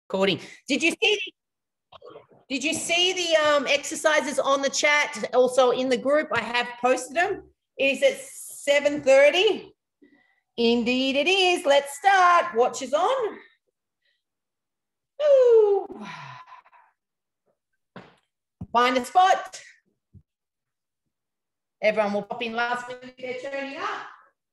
Recording. Did you see the exercises on the chat? Also in the group, I have posted them. Is it 7:30? Indeed it is. Let's start. Watch is on. Ooh. Find a spot. Everyone will pop in last minute if they're turning up.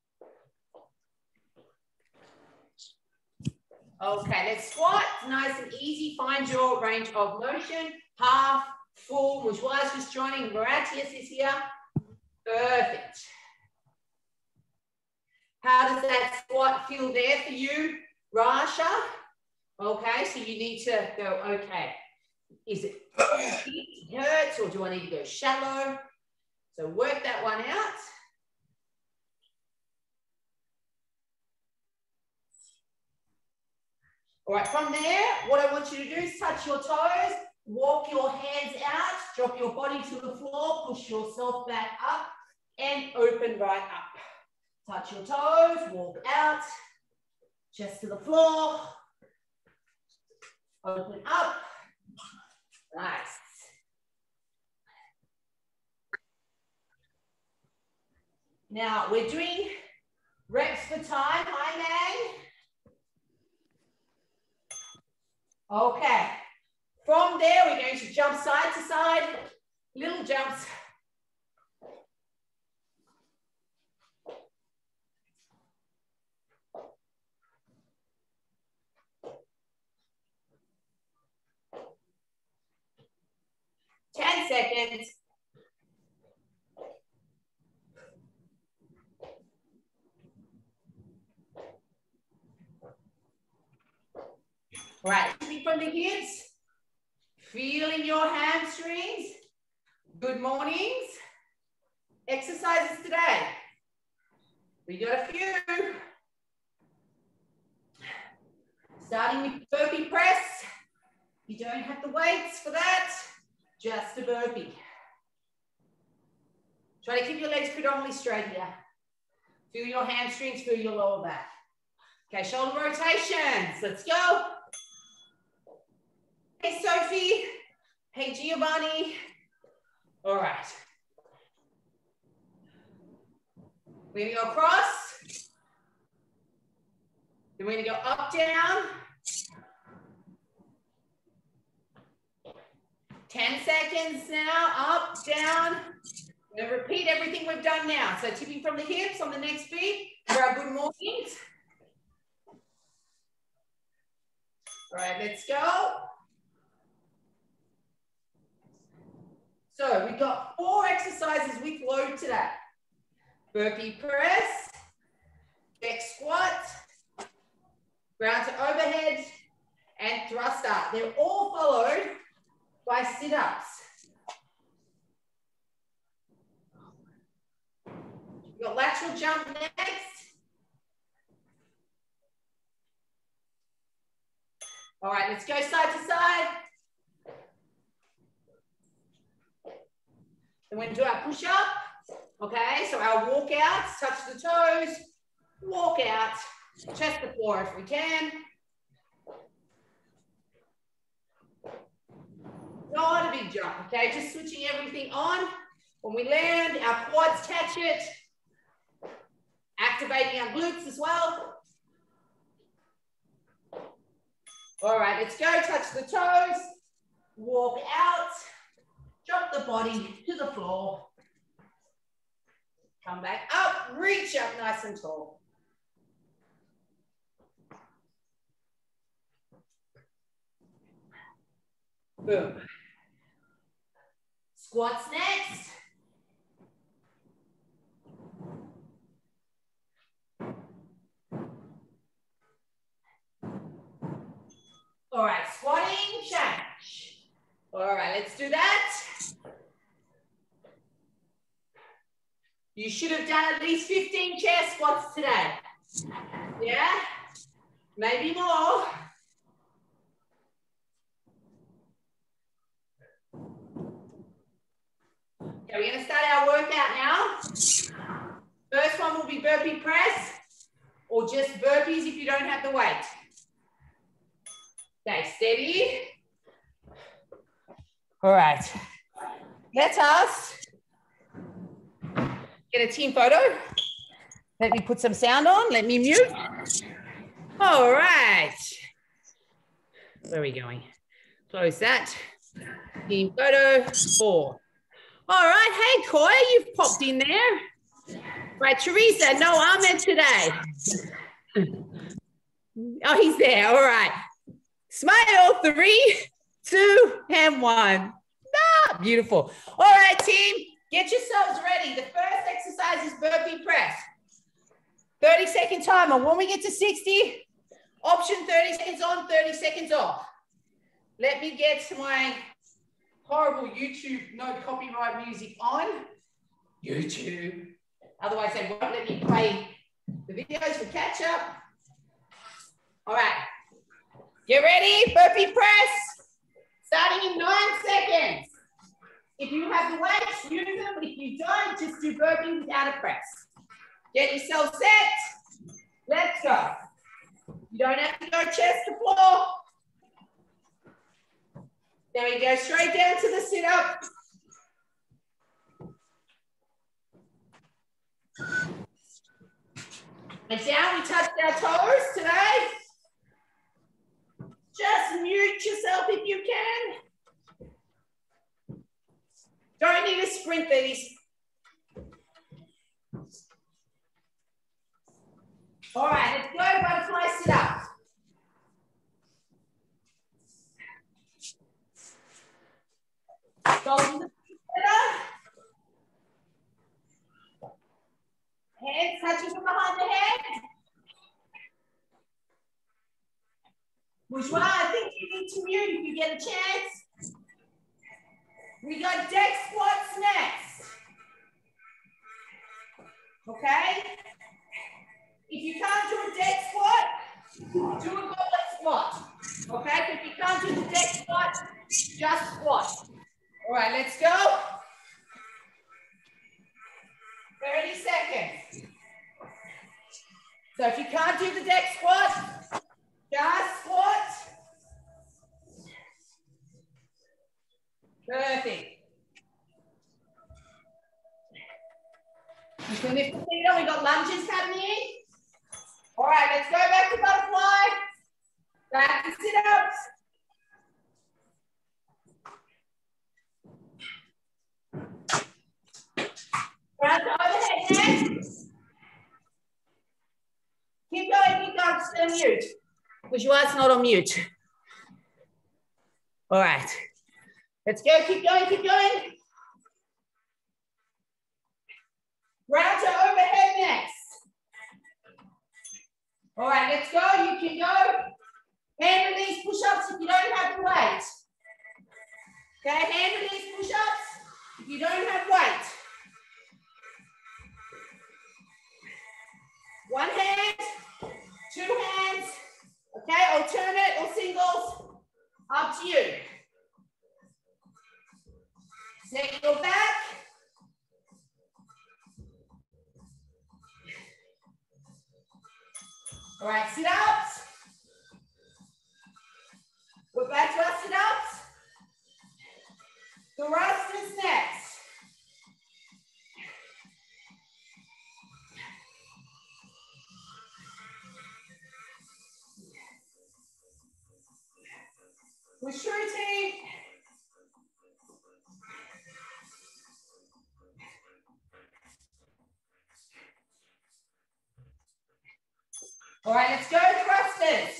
Okay, let's squat. Nice and easy. Find your range of motion. Half, full. Mujwa's just joining. Maratius is here. Perfect. How does that squat feel there for you, Rasha? Okay, so you need to go, okay. Is it hurts or do I need to go shallow? So work that one out. All right, from there, what I want you to do is touch your toes, walk your hands out, drop your body to the floor, push yourself back up, and open right up. Touch your toes, walk out, chest to the floor, open up. Nice. Now, we're doing reps for time. Hi, Mang. Okay, from there, we're going to jump side to side, little jumps. Ten seconds. Right, from the hips, feeling your hamstrings. Good mornings. Exercises today. We got a few. Starting with burpee press. You don't have the weights for that, just a burpee. Try to keep your legs predominantly straight here. Feel your hamstrings, feel your lower back. Okay, shoulder rotations. Let's go. Hey, Sophie. Hey, Giovanni. All right. We're going to go across. Then we're going to go up, down. 10 seconds now. Up, down. We're going to repeat everything we've done now. So tipping from the hips on the next beat for our good mornings. All right, let's go. So we've got 4 exercises with load today. Burpee press, back squat, ground to overhead, and thrust up. They're all followed by sit-ups. We've got lateral jump next. All right, let's go side to side. Then we're going to do our push-up. Okay, so our walkouts, touch the toes, walk out, chest the floor if we can. Not a big jump, okay? Just switching everything on. When we land, our quads catch it. Activating our glutes as well. All right, let's go. Touch the toes, walk out, drop the body to the floor. Come back up, reach up nice and tall. Boom. Squats next. All right, squatting, change. All right, let's do that. You should have done at least 15 chair squats today. Yeah? Maybe more. Okay, we're going to start our workout now. First one will be burpee press or just burpees if you don't have the weight. Okay, steady. All right. Let us get a team photo. Let me put some sound on. Let me mute. All right. Where are we going? Close that. Team photo 4. All right. Hey, Koya, you've popped in there. Right, Teresa, no Ahmed today. Oh, he's there. All right. Smile. 3, 2, and 1. Ah, beautiful. All right, team. Get yourselves ready. The first exercise is burpee press. 30-second timer. When we get to 60, option 30 seconds on, 30 seconds off. Let me get my horrible YouTube no copyright music on. YouTube. Otherwise, they won't let me play the videos for catch up. All right. Get ready. Burpee press. Starting in 9 seconds. If you have the weights, use them. If you don't, just do burpee without a press. Get yourself set. Let's go. You don't have to go chest to floor. Then we go straight down to the sit-up. And down, we touched our toes today. Just mute yourself if you can. Don't need to sprint these. All right, let's go butterfly sit-up. Hands touching from behind the head. Bourgeois, I think you need to mute if you get a chance. We got deck squats next. Okay? If you can't do a deck squat, do a goblet squat. Okay? If you can't do the deck squat, just squat. All right, let's go. 30 seconds. So if you can't do the deck squat, just squat. Perfect. You can lift the feet up. We got lunges happening. All right, let's go back to butterfly. Back to sit-ups. Round to overhead next. Keep going, stay mute. Because you are not on mute. All right. Let's go, keep going, keep going. Round to overhead next. All right, let's go, you can go. Hand release push-ups if you don't have the weight. Okay, hand release push-ups if you don't have weight. One hand, 2 hands, okay, alternate or singles, up to you. Set your back. All right, sit-ups. We're back to our sit-ups. Thrusters next. Push through, team. All right, let's go, thrusters.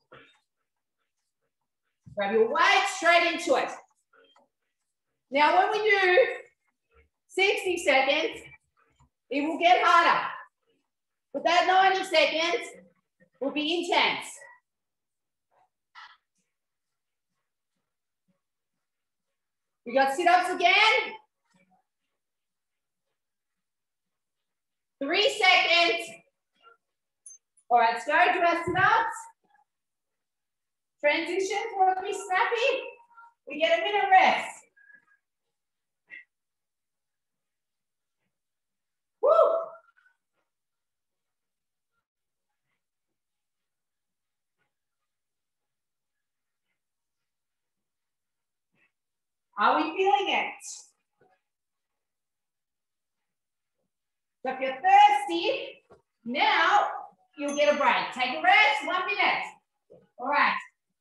Grab your weight, straight into it. Now, when we do 60 seconds, it will get harder. But that 90 seconds will be intense. We got sit-ups again. 3 seconds. All right, let's go to our sit-ups. Transition will be snappy. We get a minute rest. Woo! Are we feeling it? So if you're thirsty, now you'll get a break. Take a rest, 1 minute. All right.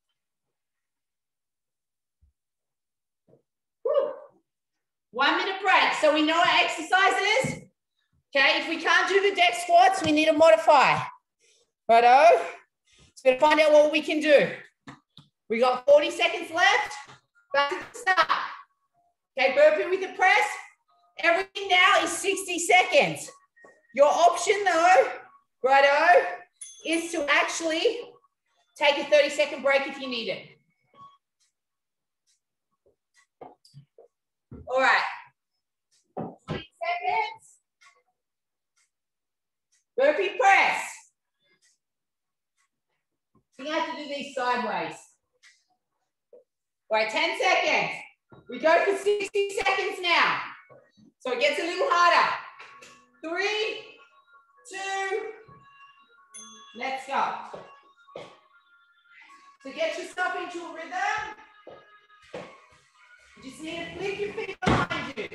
Whew. 1 minute break. So we know our exercises. Okay, if we can't do the deck squats, we need to modify. Righto? So we're going to find out what we can do. We got 40 seconds left. Back to the start. Okay, burpee with the press. Everything now is 60 seconds. Your option though, righto, is to actually take a 30-second break if you need it. All right. 20 seconds. Burpee press. You have to do these sideways. All right, 10 seconds. We go for 60 seconds now. So it gets a little harder. 3, 2, let's go. So get yourself into a rhythm. You just need to flick your feet behind you.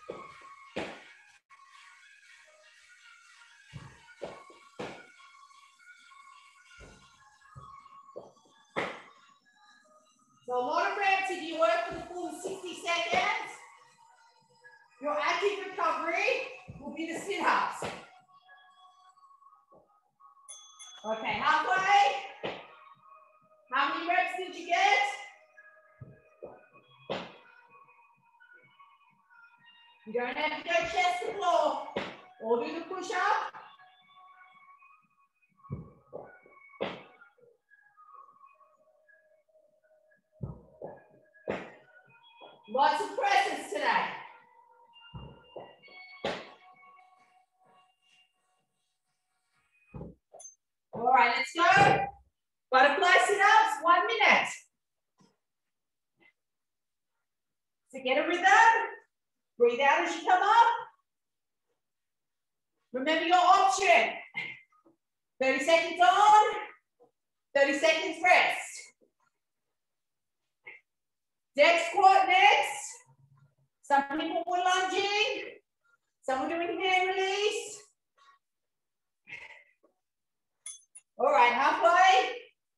So a lot of reps, if you work for the full 60 seconds, your active recovery will be the sit-ups. Okay, halfway. How many reps did you get? You don't have to go chest to floor or do the push-up. Lots of presses today. All right, let's go. Butterfly sit-ups, 1 minute. So get a rhythm. Breathe out as you come up. Remember your option. 30 seconds on, 30 seconds rest. Deck squat next. Some people were lunging. Some were doing hand release. All right, halfway.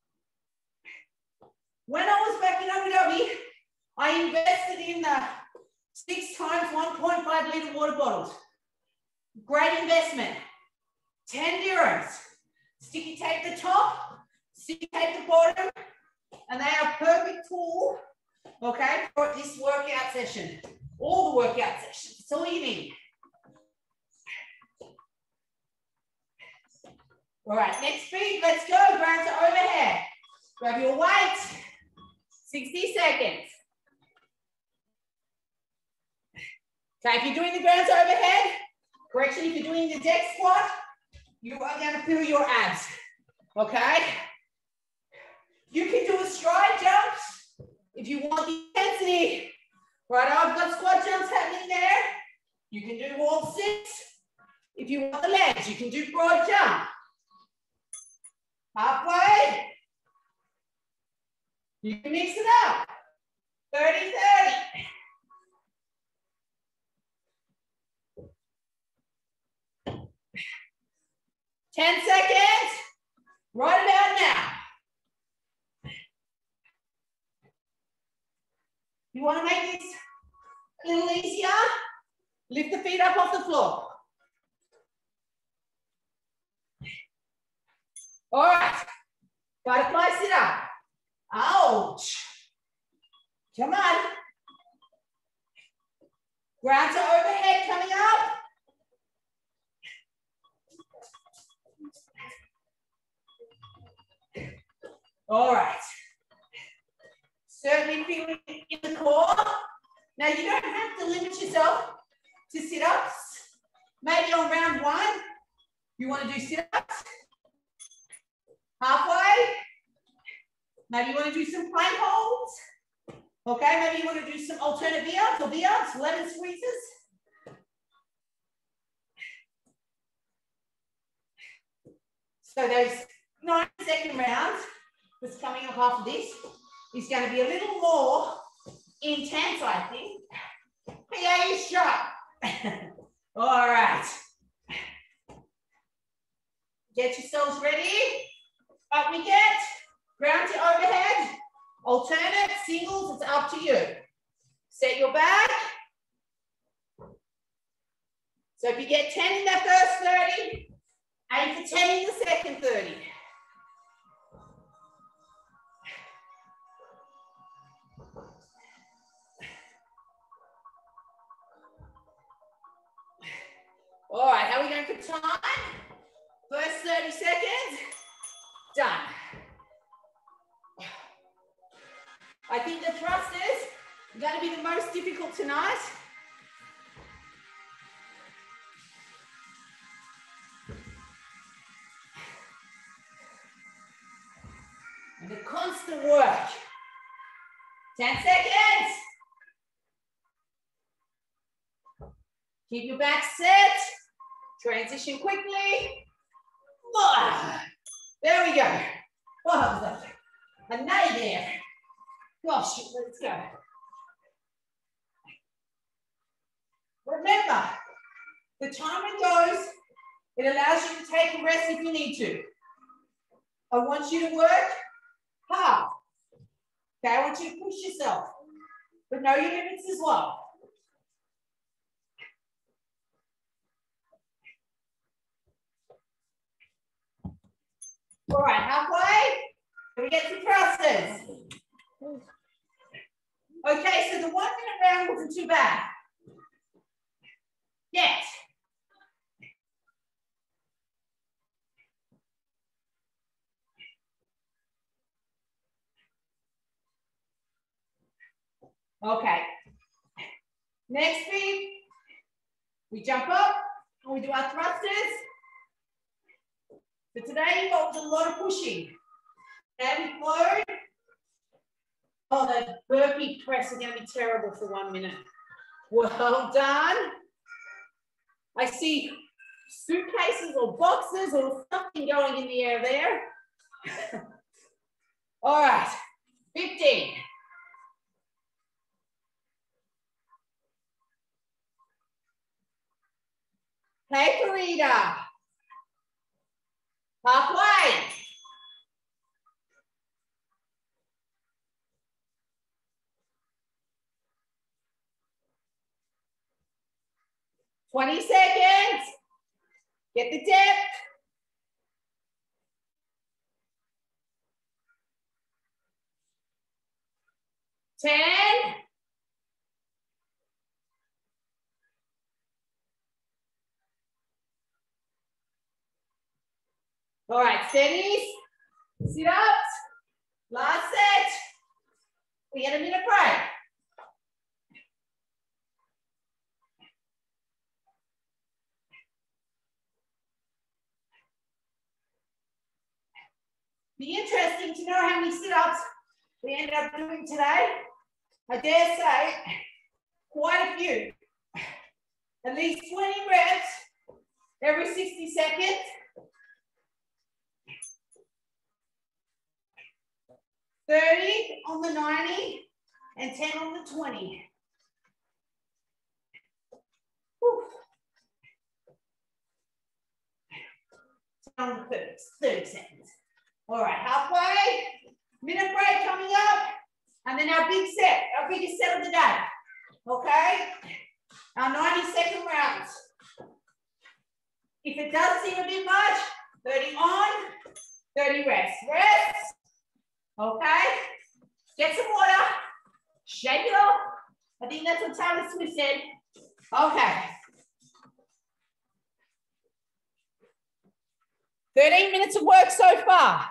When I was back in Abu Dhabi, I invested in the 6 times 1.5 litre water bottles. Great investment. 10 dirhams. Sticky tape the top, sticky tape the bottom, and they are a perfect tool, okay, for this workout session. All the workout sessions. That's all you need. All right, next beat, let's go. Ground to overhead. Grab your weight. 60 seconds. Okay, if you're doing the ground to overhead, correction, if you're doing the deck squat, you are going to feel your abs, okay? You can do a stride jumps if you want the intensity. Right, I've got squat jumps happening there. You can do wall sits. If you want the legs, you can do broad jump. Halfway. You can mix it up. 30-30. Ten seconds, right about now. You want to make this a little easier? Lift the feet up off the floor. All right, butterfly sit up. Ouch. Come on. Ground to overhead coming up. All right. Certainly feeling in the core. Now you don't have to limit yourself to sit-ups. Maybe on round 1, you want to do sit-ups. Halfway. Maybe you want to do some plank holds. Okay, maybe you want to do some alternate V-ups or V-ups, lemon squeezes. So those 90-second rounds that's coming up after this is going to be a little more intense, I think. Yeah, you shot. All right. Get yourselves ready. Up we get. Ground to overhead. Alternate, singles, it's up to you. Set your back. So if you get 10 in that first 30, aim for 10 in the second 30. All right, how are we going for time? First 30 seconds, done. I think the thrusters are going to be the most difficult tonight. And the constant work. 10 seconds. Keep your back set. Transition quickly. There we go. Oh, a nay there. Gosh, let's go. Remember, the timer goes, it allows you to take a rest if you need to. I want you to work hard. Okay, I want you to push yourself, but know your limits as well. All right, halfway. Can we get some thrusters? Okay, so the 1 minute round wasn't too bad. Yet. Okay. Next beat, we jump up and we do our thrusters. So today involves a lot of pushing. Okay, we flowed. Oh, the burpee press is going to be terrible for 1 minute. Well done. I see suitcases or boxes or something going in the air there. All right, 15. Hey, Farida. Halfway. $20 seconds. Get the dip. 10. All right, steadies, sit-ups, last set. We get a minute break. Be interesting to know how many sit-ups we end up doing today. I dare say quite a few. At least 20 reps every 60 seconds. $30 on the 90 and 10 on the 20. Whew. 10 on the 30 seconds. All right, halfway, minute break coming up, and then our big set, our biggest set of the day. Okay? Our 90-second rounds. If it does seem a bit much, 30 on, 30 rest. Rest. Okay? Get some water. Shake it off. I think that's what Taylor Swift said. Okay. 13 minutes of work so far.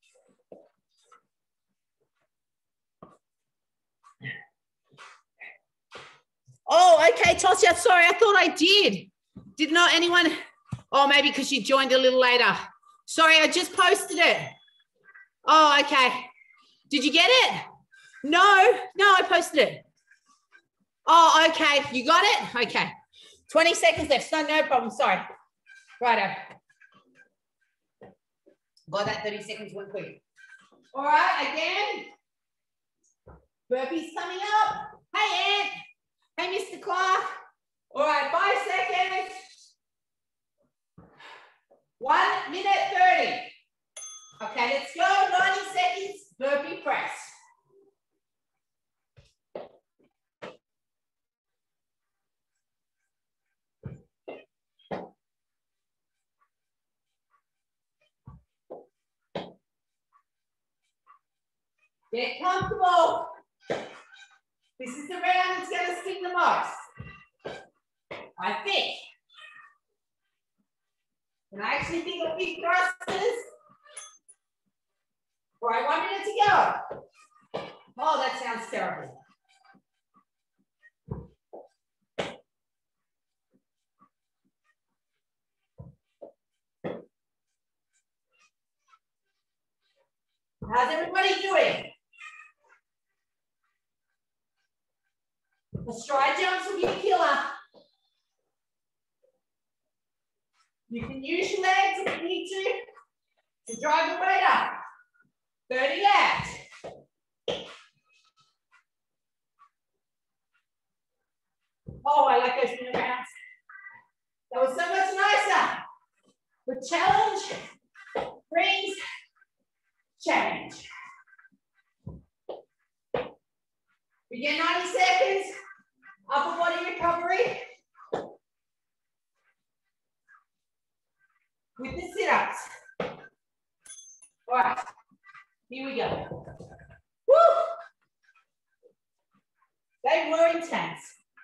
Oh, okay, Tosya, sorry, I thought I did. Did not anyone? Oh, maybe because you joined a little later. Sorry, I just posted it. Oh, okay. Did you get it? No, I posted it. Oh, okay, you got it? Okay. 20 seconds left, no problem, sorry. Righto. Got that 30 seconds went quick. All right, again. Burpees coming up. Hey, Ant. Hey, Mr. Clark. All right, 5 seconds. 1 minute 30. Okay, let's go. 90 seconds, burpee press. Get comfortable. This is the round that's going to sting the most, I think. And I actually think of big thrusters. All right, 1 minute to go. Oh, that sounds terrible. How's everybody doing? The stride jumps will be a killer. You can use your legs if you need to drive the weight up. 30 left. Oh, I like those minute rounds. That was so much nicer. The challenge brings change. We get 90 seconds, upper body recovery with the sit-ups. All right, here we go. Woo! They were intense.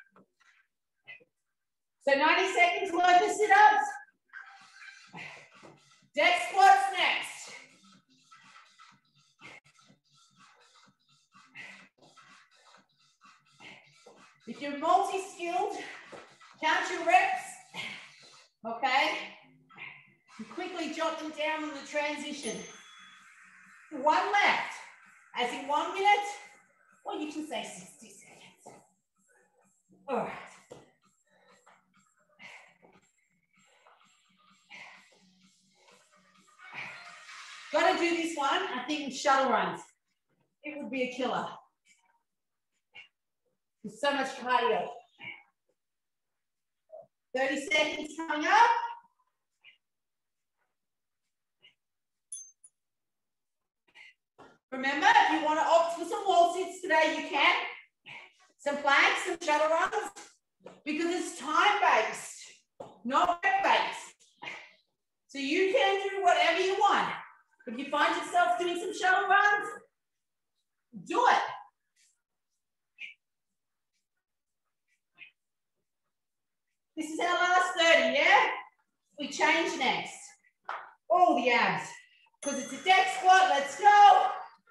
So 90 seconds worth of sit-ups. Deck squats next. If you're multi-skilled, count your reps, okay? And quickly jot them down on the transition. 1 left, as in 1 minute, or you can say 60 seconds. All right. Got to do this one, I think, shuttle runs. It would be a killer. There's so much cardio. 30 seconds coming up. Remember, if you want to opt for some wall sits today, you can. Some planks, some shuttle runs, because it's time-based, not rep-based. So you can do whatever you want. If you find yourself doing some shuttle runs, do it. This is our last 30, yeah? We change next. All the abs. Because it's a deck squat, let's go.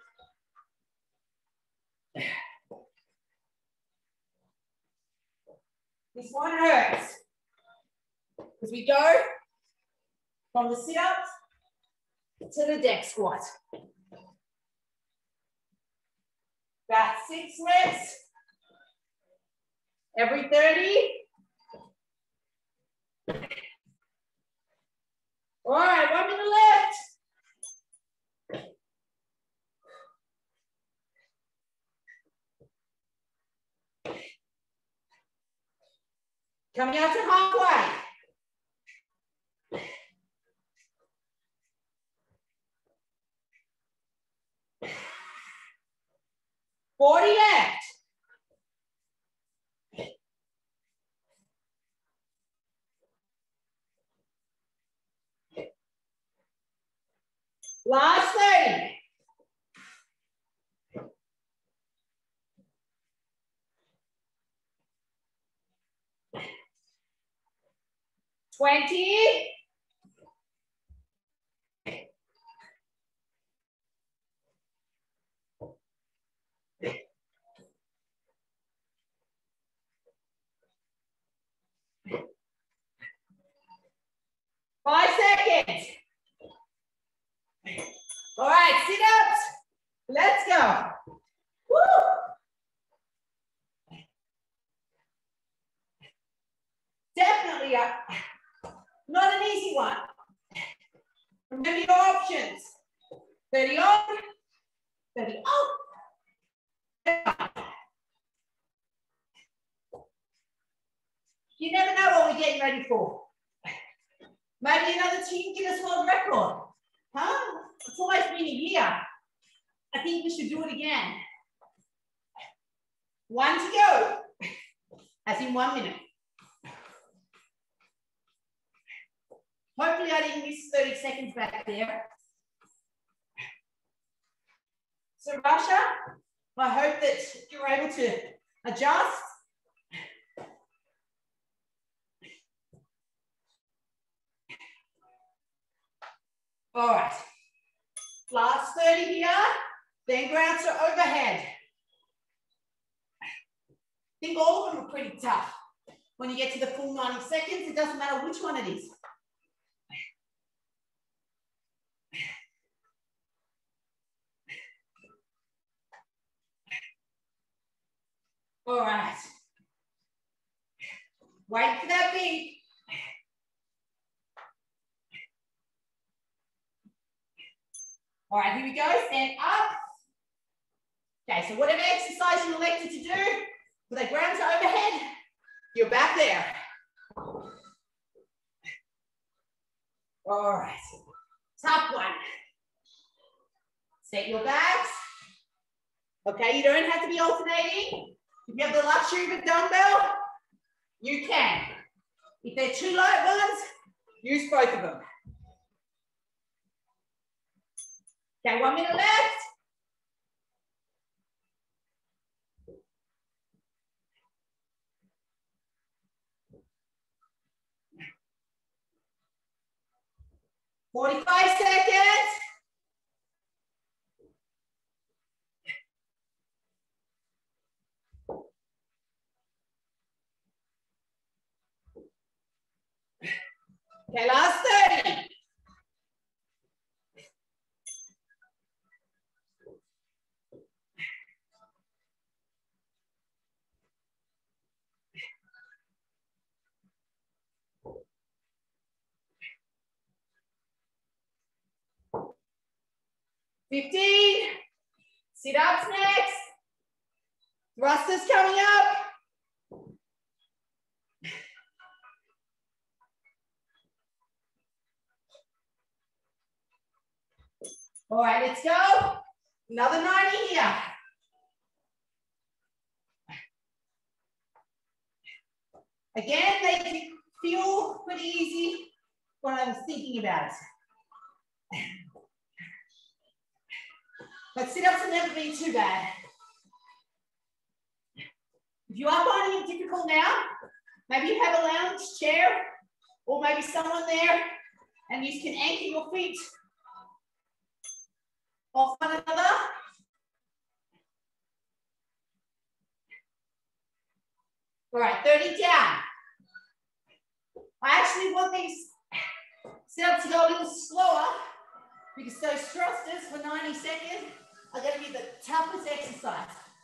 This one hurts. Because we go from the sit-ups to the deck squat. About 6 reps every 30. All right, 1 minute left. Coming out to halfway. $40 left. Last 30. $20. Five seconds. All right, sit-ups. Let's go. Woo! Definitely not an easy one. Remember your options. 30 on, 30 out. You never know what we're getting ready for. Maybe another team Guinness World Record. Huh? It's always been a year. I think we should do it again. 1 to go. As in 1 minute. Hopefully I didn't miss 30 seconds back there. So Rasha, I hope that you're able to adjust. All right. Last 30 here, then ground to overhead. I think all of them are pretty tough. When you get to the full 90 seconds, it doesn't matter which one it is. All right. Wait for that beat. All right, here we go. Stand up. Okay, so whatever exercise you elected to do, with a ground to overhead, you're back there. All right. Top one. Set your backs. Okay, you don't have to be alternating. If you have the luxury of a dumbbell, you can. If they're too light ones, use both of them. Okay, 1 minute left. "45 seconds. Okay, last 30. "15. Sit-ups next. Thrusters coming up. All right, let's go. Another 90 here. Again, they feel pretty easy when I was thinking about it. But sit-ups have never been too bad. If you are finding it difficult now, maybe you have a lounge chair or maybe someone there and you can anchor your feet off one another. All right, 30 down. I actually want these sit-ups to go a little slower because those thrusters for 90 seconds are going to be the toughest exercise.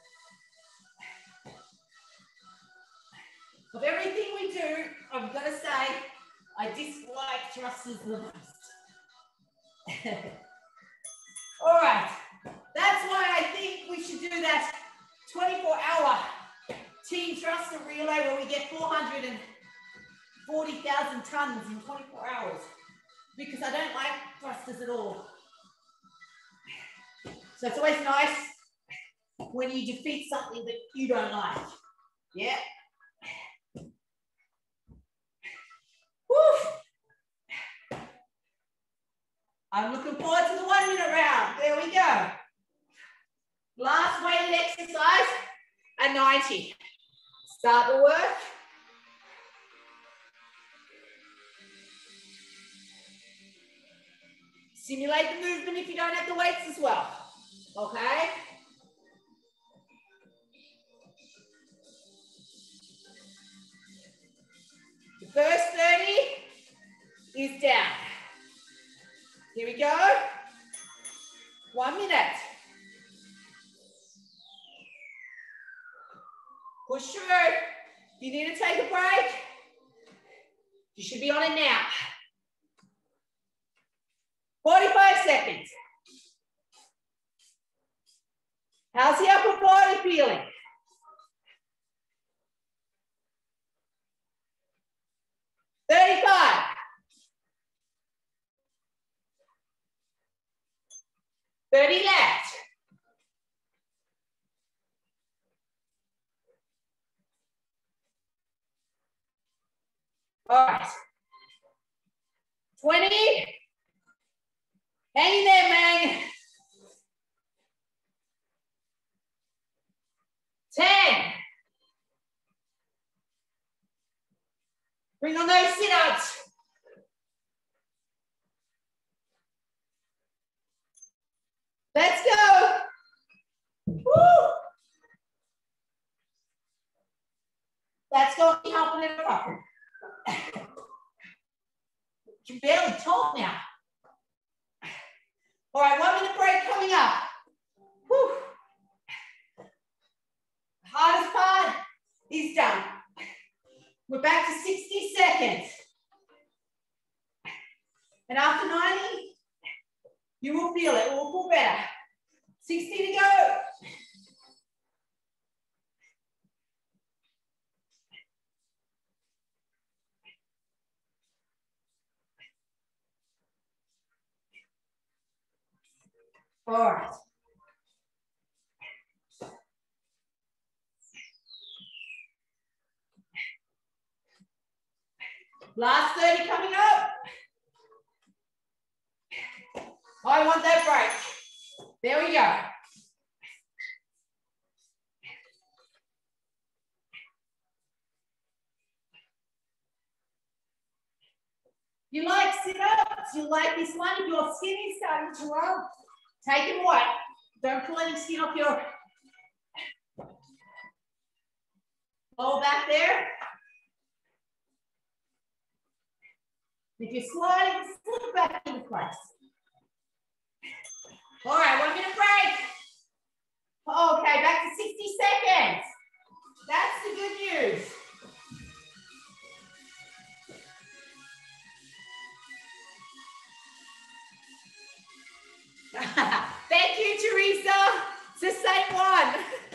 Of everything we do, I've got to say, I dislike thrusters the most. All right, that's why I think we should do that 24-hour team thruster relay where we get 440,000 tons in 24 hours because I don't like thrusters at all. So it's always nice when you defeat something that you don't like. Yeah. Woo. I'm looking forward to the 1 minute round. There we go. Last weighted exercise at 90. Start the work. Simulate the movement if you don't have the weights as well. Okay? The first 30 is down. Here we go. 1 minute. Push through. If you need to take a break, you should be on it now. 45 seconds. How's the upper body feeling? 30 left. All right. 20. Hang in there, man. 10. Bring on those sit-ups. Let's go. Woo. That's going to be helping it up. You can barely talk now. All right, 1 minute break coming up. Whew. The hardest part is done. We're back to 60 seconds. And after 90, you will feel it. It will feel better. 60 to go. All right. Last 30 coming up. I want that break. There we go. You like sit-ups? You like this one? If your skin is starting to rub, take it away. Don't pull any skin off your lower back there. If you're sliding, slip back into place. All right, 1 minute break. Okay, back to 60 seconds. That's the good news. Thank you, Teresa. It's the same one.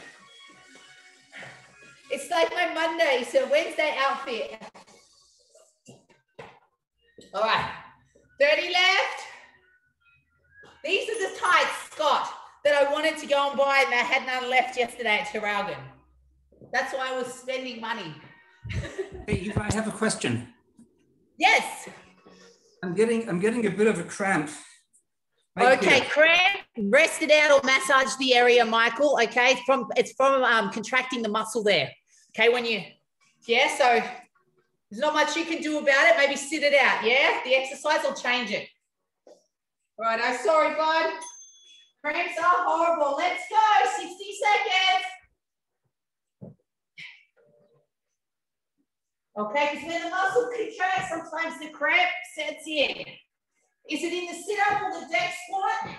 It's like my Monday, so Wednesday outfit. All right, 30 left. These are the tights, Scott, that I wanted to go and buy and I had none left yesterday at Traralgon. That's why I was spending money. Hey, Eva, I have a question. Yes. I'm getting a bit of a cramp. Okay, cramp, rest it out or massage the area, Michael. Okay, it's from contracting the muscle there. Okay, when you, yeah, so there's not much you can do about it. Maybe sit it out, yeah? The exercise will change it. All right, I'm sorry, bud. Cramps are horrible. Let's go, 60 seconds. Okay, because when the muscle contracts, sometimes the cramp sets in. Is it in the sit-up or the deck squat?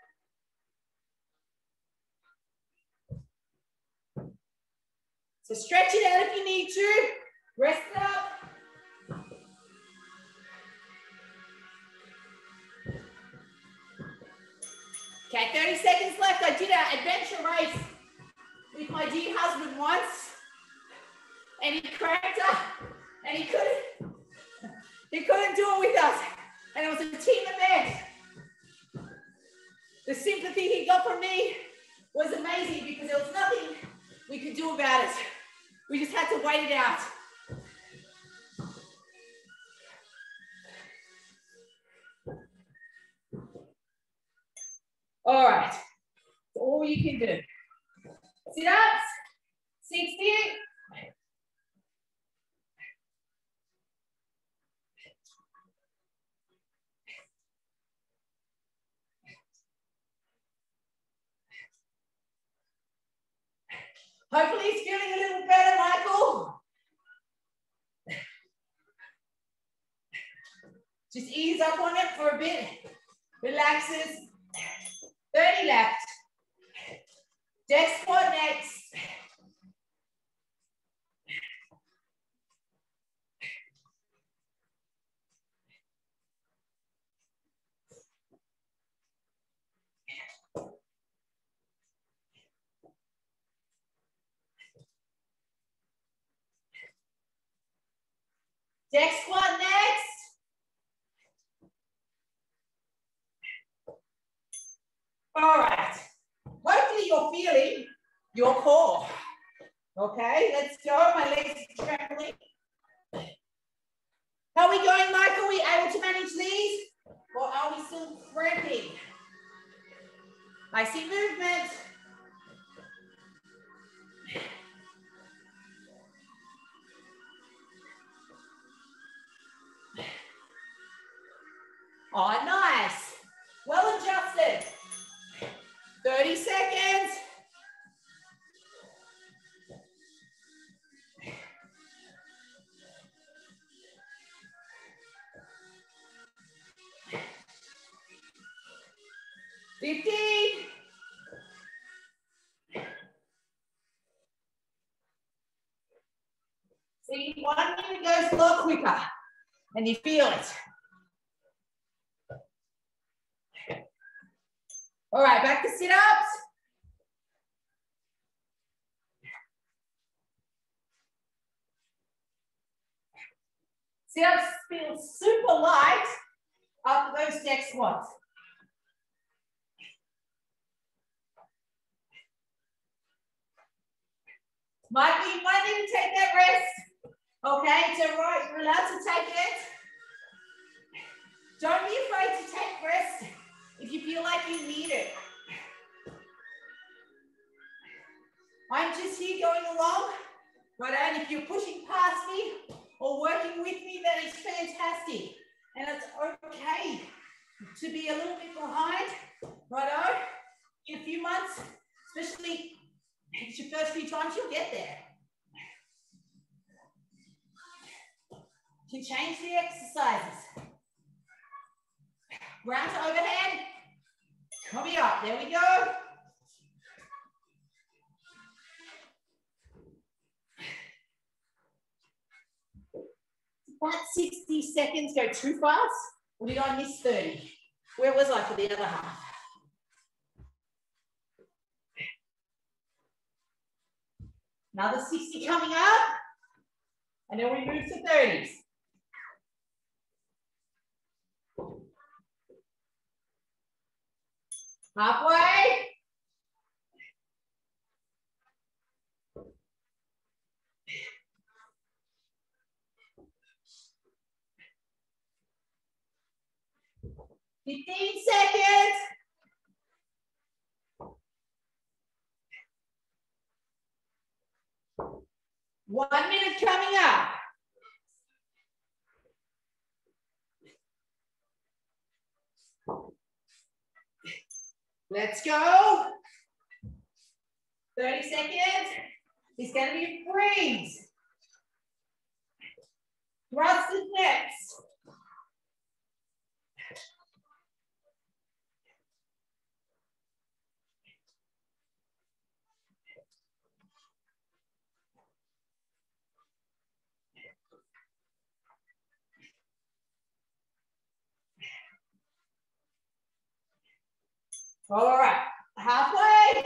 So stretch it out if you need to. Rest it up. Okay, 30 seconds left. I did an adventure race with my dear husband once, and he cramped up, and he couldn't do it with us. And it was a team event. The sympathy he got from me was amazing because there was nothing we could do about it. We just had to wait it out. All right, all you can do. Sit-ups, 60. Hopefully he's feeling a little better, Michael. Just ease up on it for a bit. Relaxes. 30 left. Deck squat next. Deck squat next. All core. Okay, let's go. My legs are trembling. How are we going, Michael? Are we able to manage these? Or are we still cramping? I see movement. Oh, nice. Well adjusted. 30 seconds. See, 1 minute goes a lot quicker and you feel it. All right, back to sit-ups. Sit-ups feel super light after those next squats. Michael, you might need to take that rest. Okay, it's all right, you're allowed to take it. Don't be afraid to take rest if you feel like you need it. I'm just here going along, right? And if you're pushing past me or working with me, that is fantastic. And it's okay to be a little bit behind, righto? In a few months, especially if it's your first few times, you'll get there. To change the exercises. Ground to overhead. Coming up, there we go. Did that 60 seconds go too fast? Or did I miss 30? Where was I for the other half? Another 60 coming up. And then we move to 30s. Halfway. $15 seconds. One minute coming up. Let's go. 30 seconds. It's going to be a freeze. Thrust is next. All right, halfway.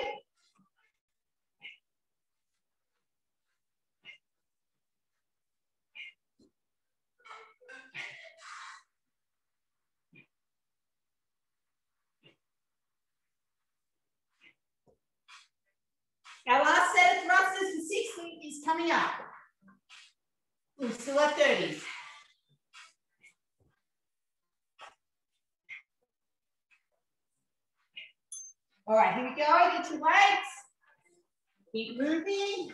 Our last set of thrusters for 60 is coming up. We still have 30s. All right, here we go. Get your weights. Keep moving.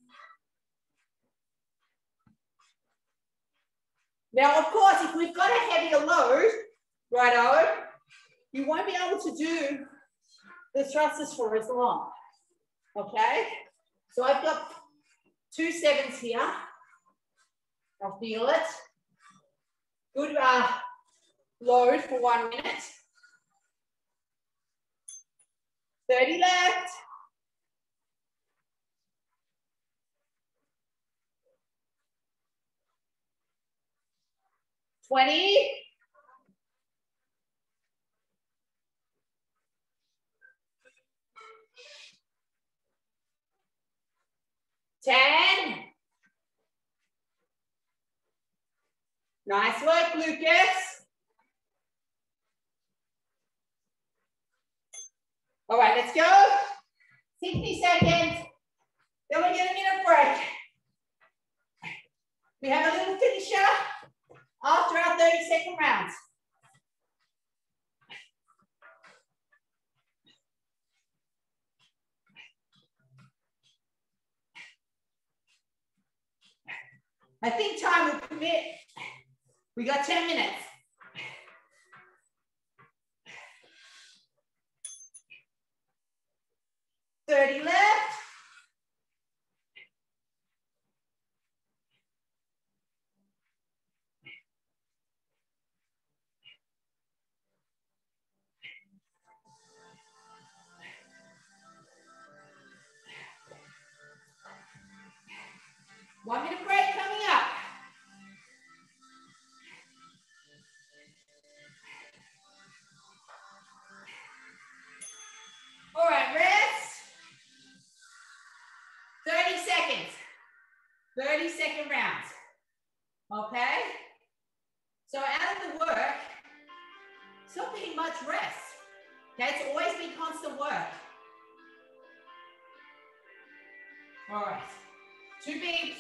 Now, of course, if we've got a heavier load, righto, you won't be able to do the thrusters for as long. Okay? So I've got 2 7s here. I'll feel it. Good load for 1 minute. 30 left. $20. $10. Nice work, Lucas. All right, let's go. 60 seconds. 30-second rounds. I think time will permit. We got 10 minutes. $30 left. One minute break coming up. All right, rest. 30 seconds. 30-second rounds. Okay? So out of the work, it's not being much rest. Okay, it's always been constant work. All right, 2 beeps.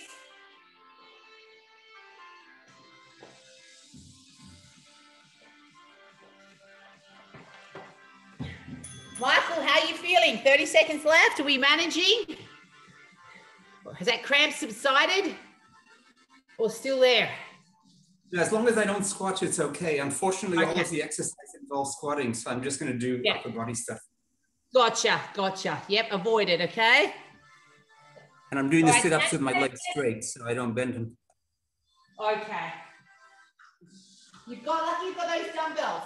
Michael, how are you feeling? 30 seconds left. Are we managing? Has that cramp subsided or still there? Yeah, as long as I don't squat, it's okay. Unfortunately, Okay. all of the exercise involves squatting, so I'm just going to do upper body stuff. Gotcha, gotcha. Yep, avoid it, okay? And I'm doing the sit-ups with my legs straight, so I don't bend them. Okay. You've got those dumbbells.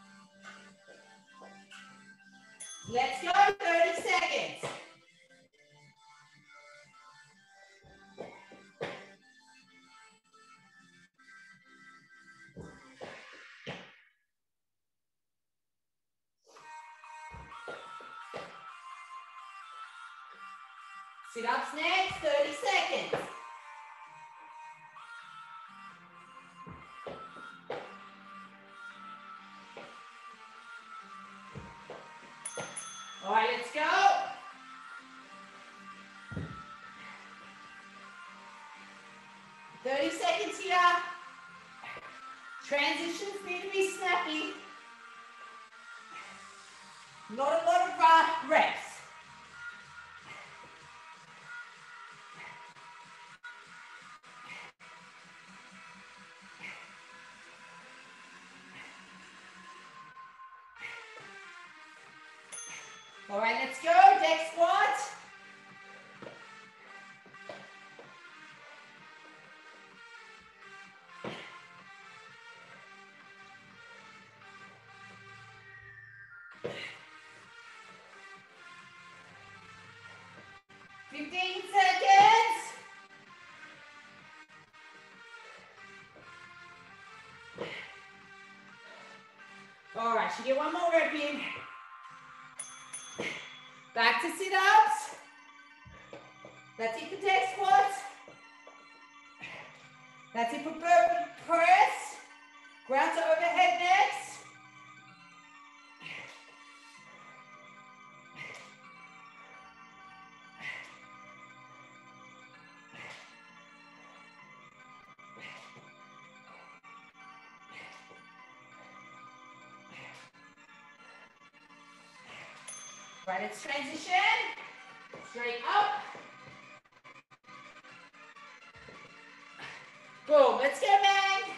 Let's go, 30 seconds. Sit-ups next, 30 seconds. All right, let's go. $30 seconds here. Transitions need to be snappy. Not a lot of reps. All right, let's go. Deck squat. All right, you get one more rep in. Back to sit-ups. That's it for deck squats. That's it for burpee press. Ground to overhead next. Right, let's transition. Straight up. Boom, let's go, man.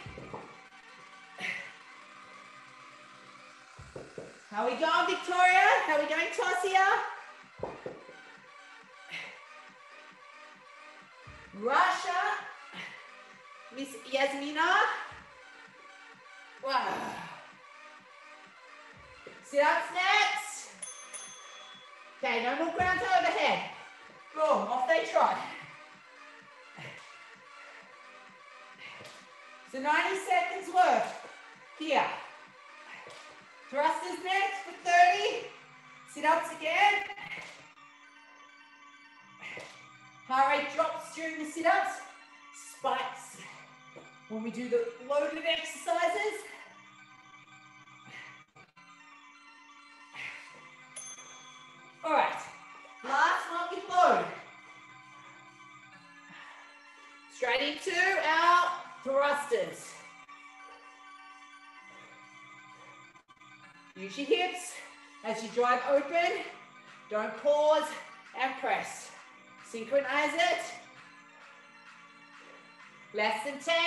How we going, Victoria? How we going, Tasia? Rasha. Miss Yasmina. Wow. Sit-ups next. Okay, no more ground to overhead. Boom, off they trot. So 90 seconds worth. Here. Thrusters next for 30. Sit-ups again. Heart rate drops during the sit-ups. Spikes when we do the loaded exercises. All right, last one with load. Straight into our thrusters. Use your hips as you drive open. Don't pause and press. Synchronize it. Less than 10.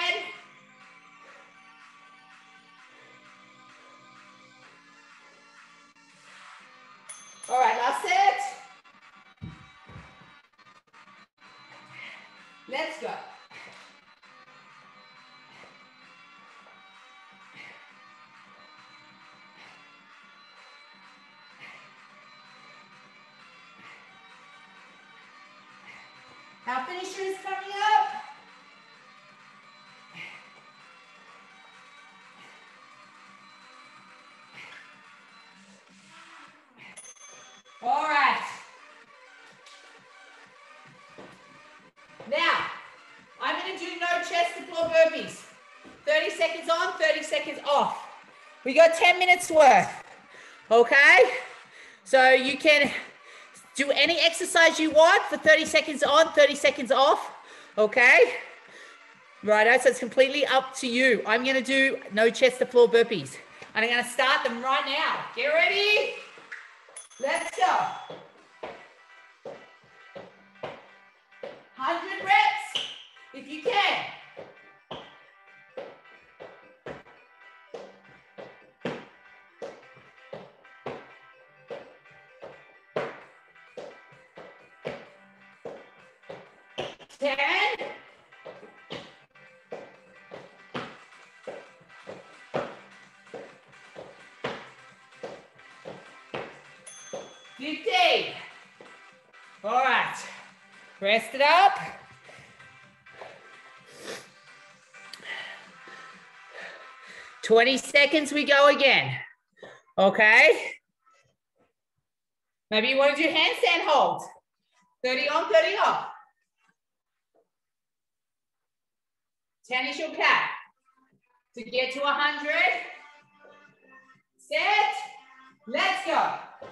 All right, last set. Let's go. Our finisher is coming up. All right. Now, I'm going to do no chest to floor burpees. 30 seconds on, 30 seconds off. We got 10 minutes worth. Okay? So you can do any exercise you want for 30 seconds on, 30 seconds off. Okay? Righto, so it's completely up to you. I'm going to do no chest to floor burpees. And I'm going to start them right now. Get ready? Let's go. 100 reps, if you can. All right, rest it up. $20 we go again. Okay. Maybe you want to do handstand holds. 30 on, 30 off. 10 is your cap. To get to 100. Set. Let's go.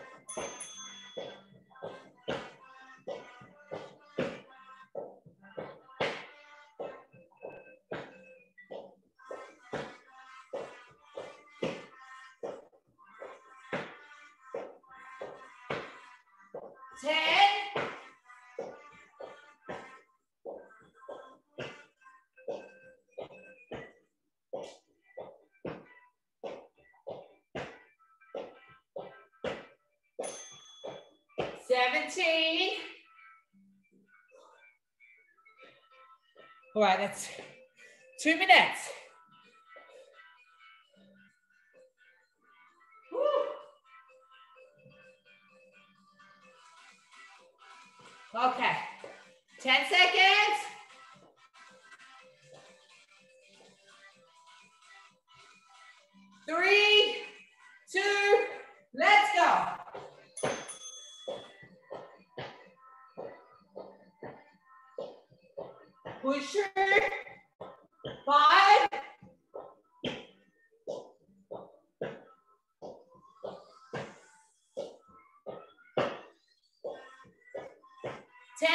All right, that's 2 minutes. Woo. Okay, 10 seconds. 3, 2, let's go. Push through. 5. 10.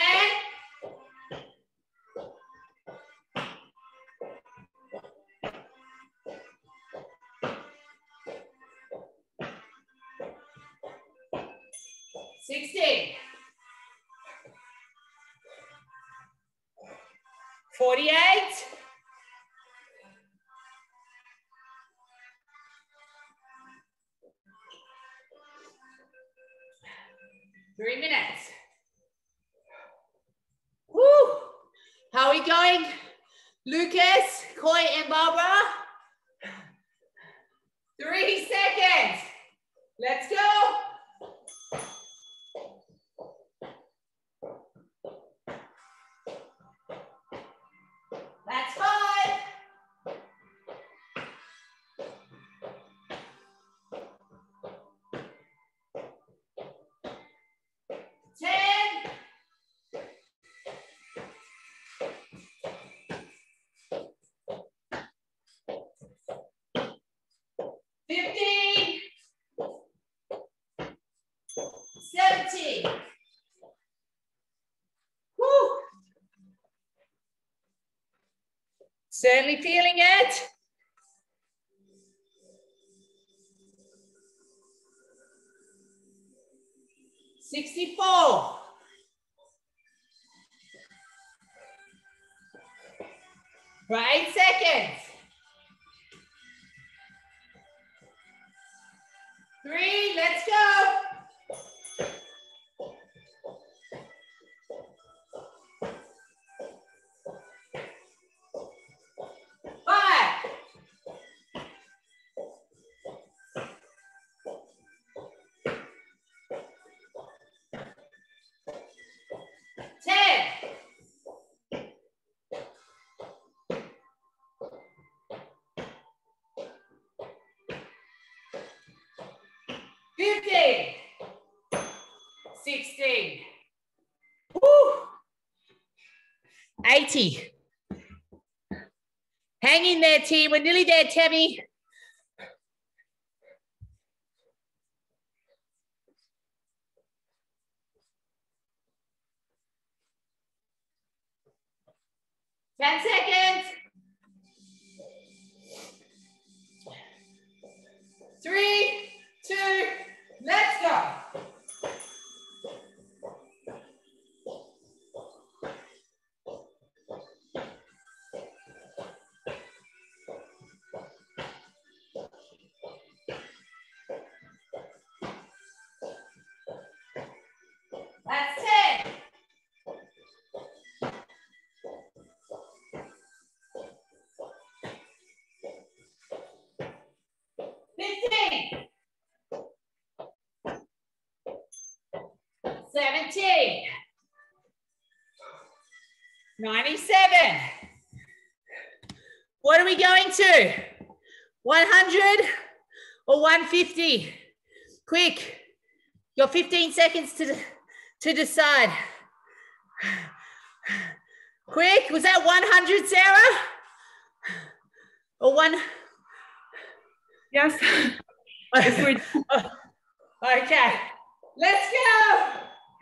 60. 48. 3 minutes. Woo! How are we going? Lucas, Coy, and Barbara? 3 seconds. Let's go. That's 5. 10. 15. 17. Woo. Certainly feeling it. For 8 seconds. 3, let's go. 5. 10. 15. 16. Woo. 80. Hang in there, team. We're nearly there, Tammy. Ten seconds. 3, 2, let's go. That's 10. 15. 17. 97. What are we going to? 100 or 150? Quick. You got 15 seconds to decide. Quick. Was that 100, Sarah? Or one? Yes. Okay. Let's go.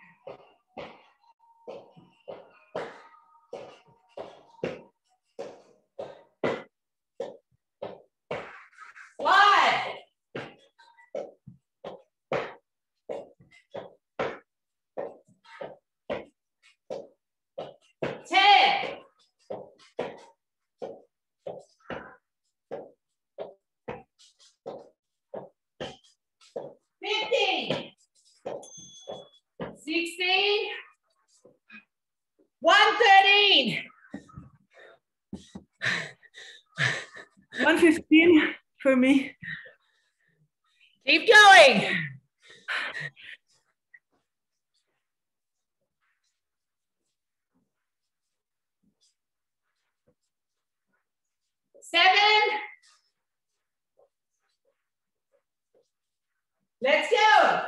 For me. Keep going. Seven. Let's go.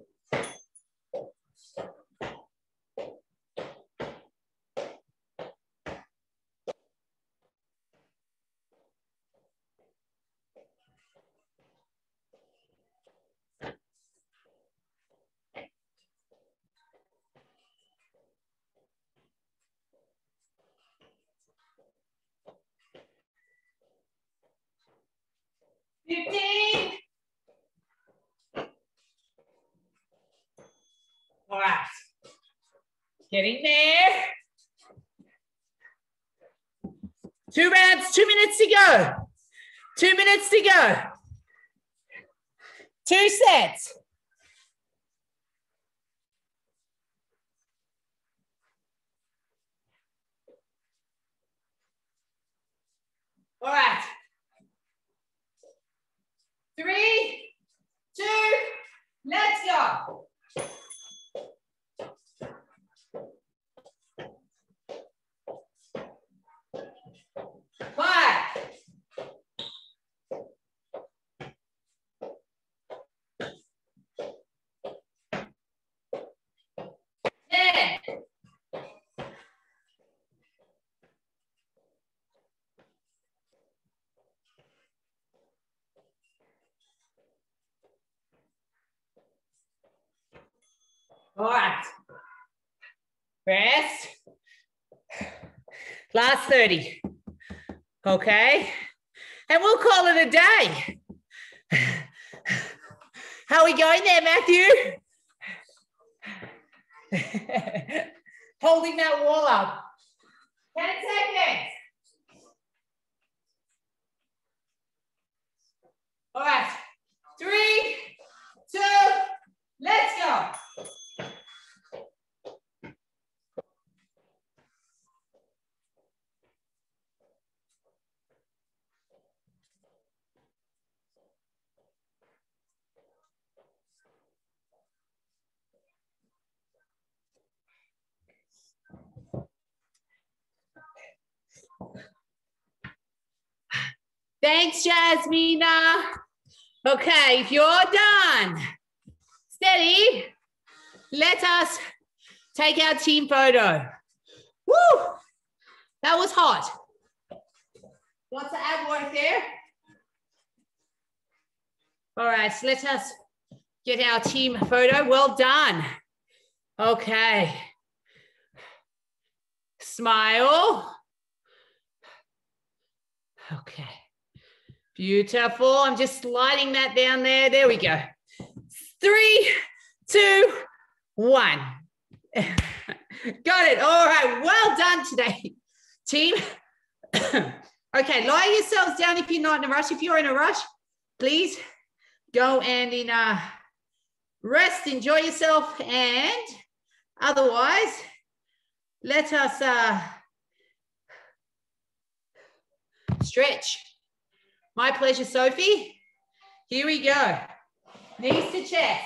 All right. Getting there. 2 rounds, 2 minutes to go. 2 minutes to go. 2 sets. All right. 3, 2, let's go. All right. Rest. Last 30. Okay. And we'll call it a day. How are we going there, Matthew? Holding that wall up. 10 seconds. All right. 3, 2, let's go. Thanks, Jasmina. Okay, if you're done, steady, let us take our team photo. Woo! That was hot. Lots of ab work there. All right, so let us get our team photo. Well done. Okay. Smile. Okay. Beautiful. I'm just sliding that down there. There we go. 3, 2, 1. Got it. All right. Well done today, team. Okay. Lie yourselves down if you're not in a rush. If you're in a rush, please go and rest, enjoy yourself. And otherwise, let us stretch. My pleasure, Sophie. Here we go. Knees to chest.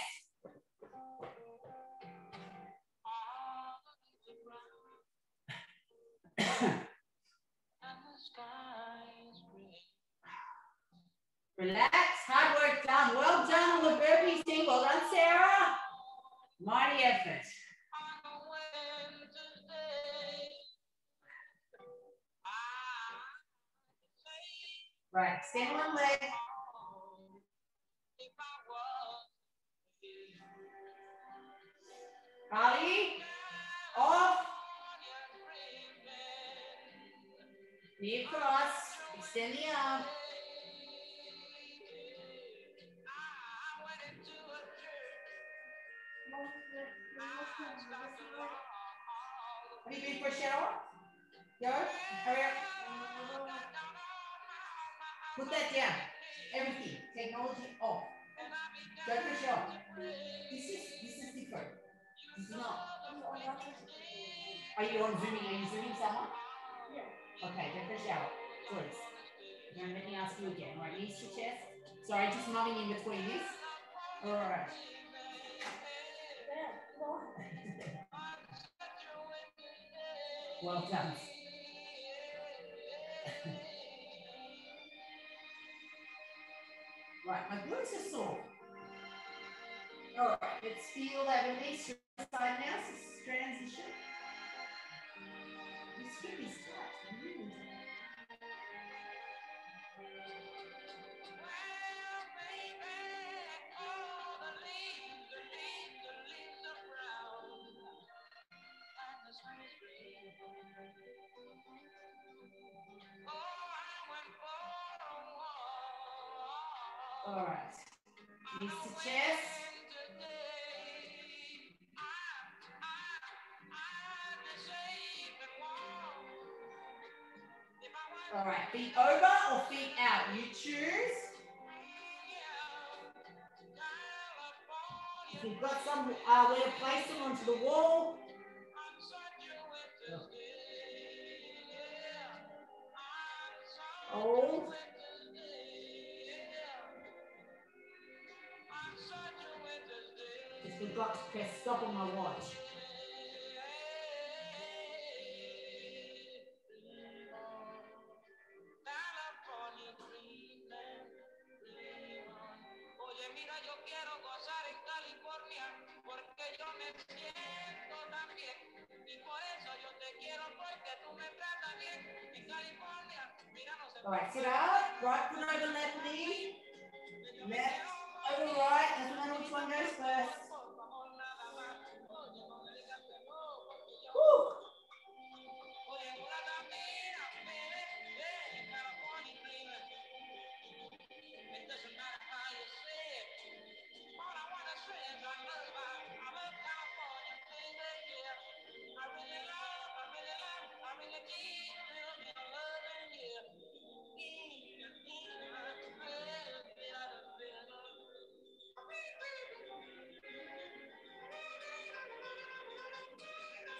Relax, hard work done. Well done on the burpees team. Well done, Sarah. Mighty effort. Right, stand one leg. Ollie, off. Knee across, extend the arm. Have you been for a shower? Go, hurry up. Put that down. Everything. Technology off. Go for a shower. This is different. This is not. Are you on Zooming? Are you Zooming someone? Yeah. Okay, go for a shower, please. Now let me ask you again. All right, knees to chest. Sorry, just nodding in between this. All right. Well done. Right, my glutes are sore. All right, let's feel that release your side now. So transition. This hip is tight. Really tight. All right, knees to chest. All right, feet over or feet out, you choose. If you've got some way to place them onto the wall. Hold. Just forgot to press stop on my watch. All right, sit up. Right foot over left knee. Left over right. Doesn't matter which one goes first. Woo.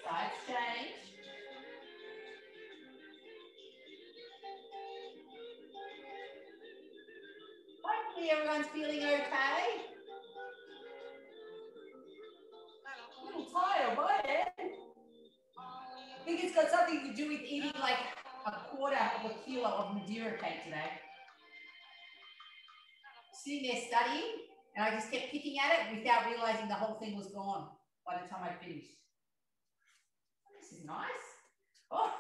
sides, change. Hopefully everyone's feeling okay. A little tired, what? I think it's got something to do with eating like a quarter of a kilo of Madeira cake today. Sitting there studying, and I just kept picking at it without realizing the whole thing was gone by the time I finished. This is nice. Oh,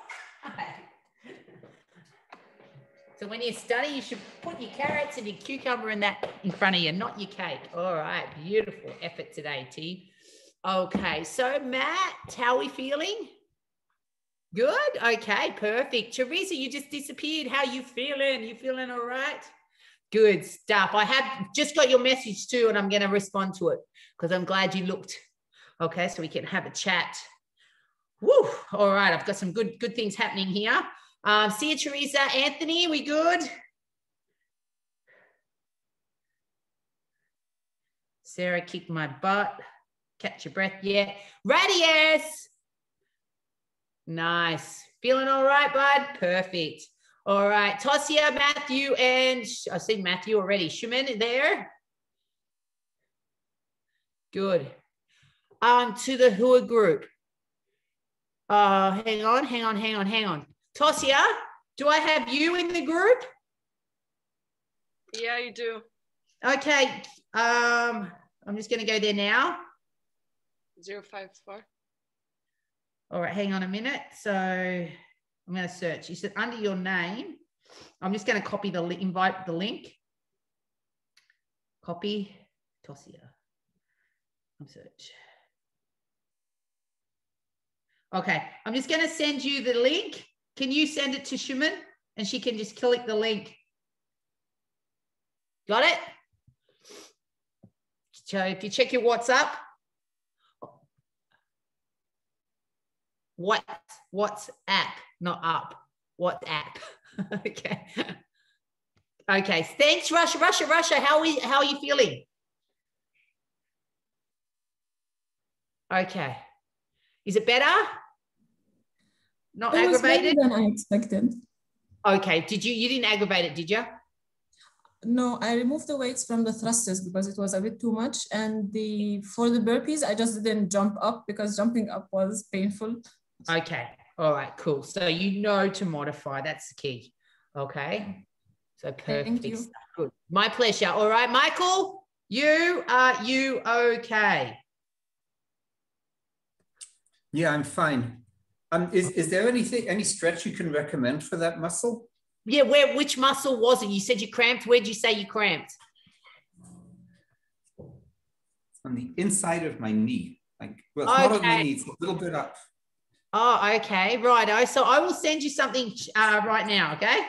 so when you study, you should put your carrots and your cucumber and that in front of you, not your cake. All right, beautiful effort today, T. Okay, so Matt, how are we feeling? Good. Okay, perfect. Teresa, you just disappeared. How you feeling? You feeling all right? Good stuff. I have just got your message too, and I'm going to respond to it because I'm glad you looked. Okay, so we can have a chat. Woo. All right, I've got some good things happening here. See you, Teresa. Anthony, we good? Sarah kicked my butt. Catch your breath. Yeah. Radius. Nice. Feeling all right, bud? Perfect. All right. Tosia, Matthew, and I see Matthew already. Shuman there. Good. To the Hua group. Hang on. Tosia, do I have you in the group? Yeah, you do. Okay. I'm just going to go there now. 054. All right, hang on a minute. So I'm going to search. You said under your name. I'm just going to copy the invite the link. Copy Tosia. Search. Okay, I'm just going to send you the link. Can you send it to Shuman? And she can just click the link. Got it? So if you check your WhatsApp, WhatsApp, not up. WhatsApp. Okay. Okay. Thanks, Russia. How are you feeling? Okay. Is it better? Not it aggravated? Was better than I expected. Okay. You didn't aggravate it, did you? No, I removed the weights from the thrusters because it was a bit too much. And for the burpees, I just didn't jump up because jumping up was painful. Okay. All right, cool. So you know to modify. That's the key. Okay. So perfect. Thank you. Good. My pleasure. All right, Michael, are you okay? Yeah, I'm fine. Is there any stretch you can recommend for that muscle? Yeah, which muscle was it? You said you cramped. Where'd you say you cramped? On the inside of my knee. Like, well, it's not on my knee, it's a little bit up. Oh, okay. Righto. So I will send you something right now, okay?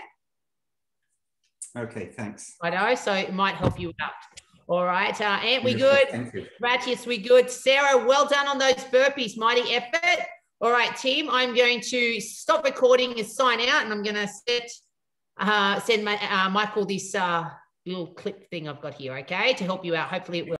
Okay, thanks. Righto. So it might help you out. All right. Ant, we good? Thank you. Ratius, we good? Sarah, well done on those burpees. Mighty effort. All right, team. I'm going to stop recording and sign out, and I'm going to send Michael this little clip thing I've got here, okay, to help you out. Hopefully it will.